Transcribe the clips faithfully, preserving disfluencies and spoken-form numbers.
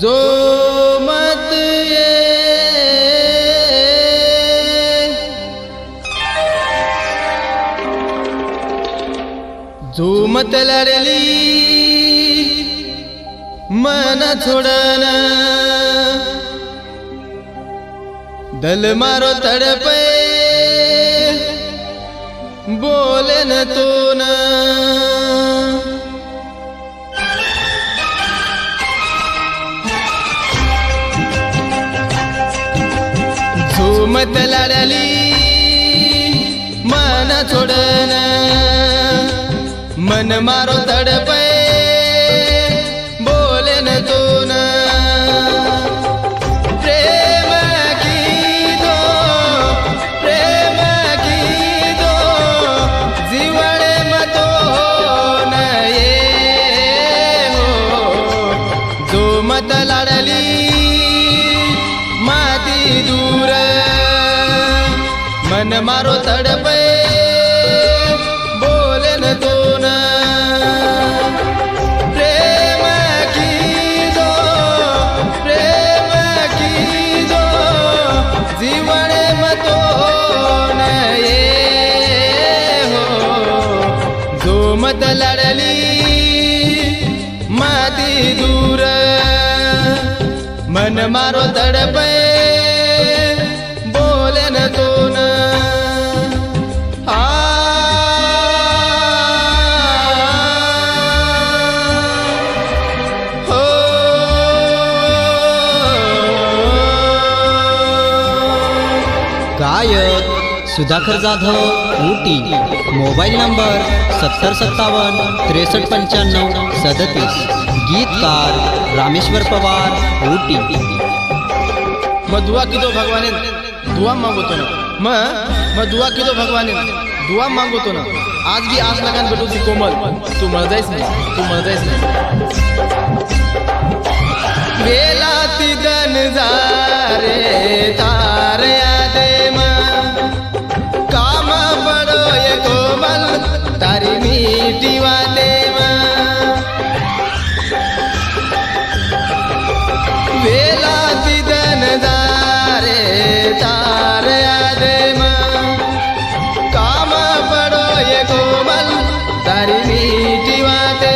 जो मत ये जो मत लड़ली मन छोड़ना दल मारो तड़पे बोले न तो न झूमत लड़ली मन छोड़ना मन मारो तड़पे बोले न तो न प्रेम की दो प्रेम की दो जीवड़े मतो न ये हो जो मत लड़ली माती दूर मन मारो तड़पे बोले न तो न प्रेम की दो प्रेम की दो जीवने मतो न ये हो जो मत लड़ली माती दूर मन मारो तड़पे बोले न तो न गायक सुधाकर जाधव ऊटी। मोबाइल नंबर सत्तर सत्तावन तिरसठ पंच्याण्णव सदतीस। गीतकार रामेश्वर पवार ऊटी। मैं दुआ की दो भगवान दुआ मांगो तो ना मैं मैं दुआ की दो भगवान दुआ मांगो तो ना आज भी आस लगन बेटू सी कोमल तू मर जाइस नहीं तू मर जाइस नहीं बेलाती दन जारे तार यादे काम पड़ो ये कोमल तारी मीठी वादे बेलाती दन जारे तार यादे काम पड़ो ये कोमल तारी मीठी वादे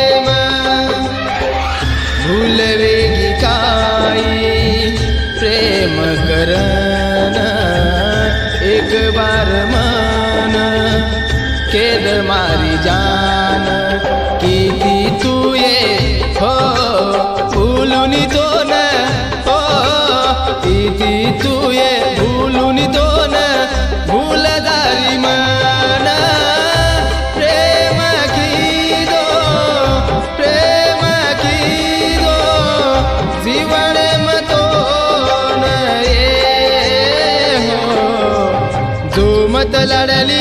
भूल वेगी काई प्रेम करना एक बार मान केद मारी जान की थी तू ये हो भूलुनी तो न हो की थी तू ये भूलुनी तो न भूलदारी मन प्रेम की दो प्रेम की दो जीवन मतो न ये हो जो मत लड़ली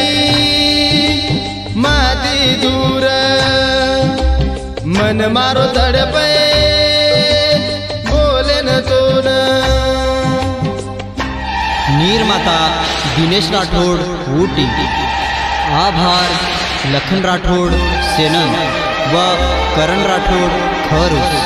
माती दूर मन मारो तड़पे बोले न तो न निर्माता दिनेश राठोड ऊटी। आभार लखन राठोड सेनन व करण राठोड खरुस।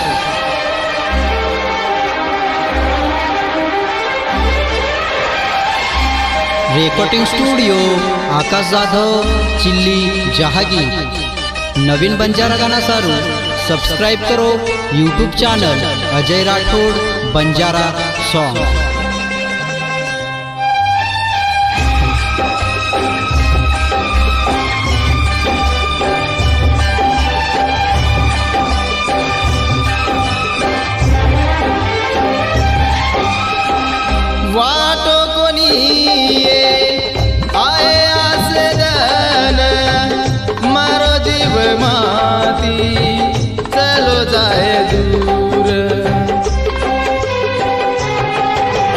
रेकॉर्डिंग स्टूडियो आकाश जाधव चिल्ली जहागीर। नवीन बंजारा गाना सारू सब्सक्राइब करो YouTube channel Ajay Rathod Banjara song. वाटो कोनी आए आसे दन मारो जीव माती चलो जाए दूर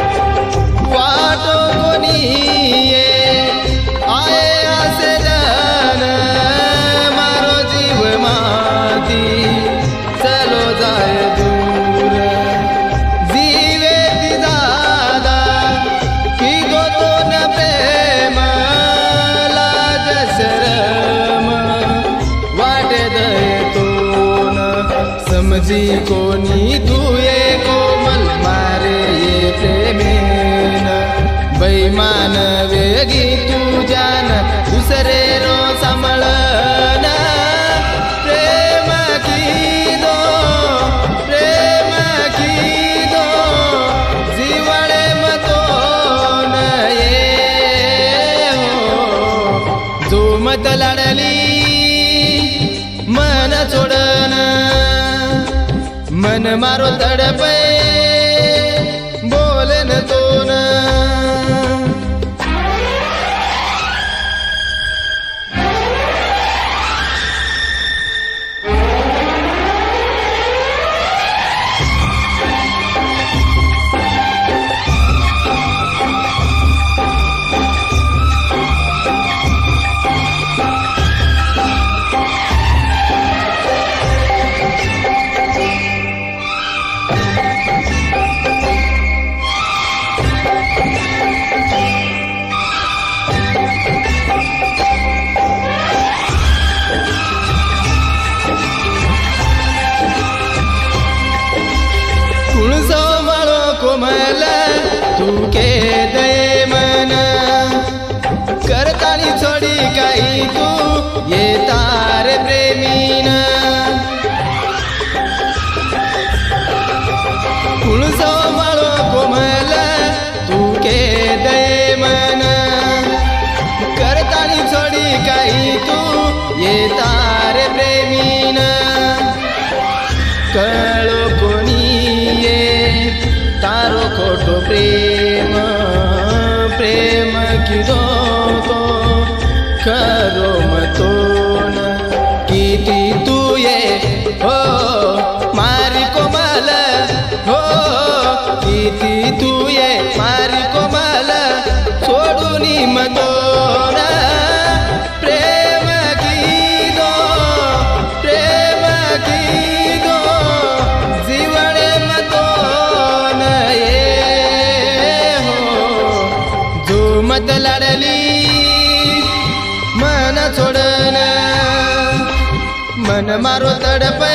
समजी कोणी तू ये कोमल मारे ये प्रेमेन बैमान वेगी तू जान दुसरे रो सांभाळन प्रेम की दो प्रेम की दो जीवळे मतो न ये हो जो मत लाडली मन छोडन मन मारो तडपे बोलन तो न कोमल तू के दये मन करतानी छोडी काही तू ये तारे प्रेमीन कुळसो माळो कोमल तू के दये मन करतानी छोडी काही तू ये तारे प्रेमीन कळो कोणी ये तारो खोटो प्रेम प्रेम किदो तो करो मतोन किती तू ये हो मारी कोमल हो किती तू ये मारी कोमल सोडूनी मतोन प्रेम किदो प्रेम किदो जीवणे मतोन मत लाडली मन छोडन मन मारो तडपे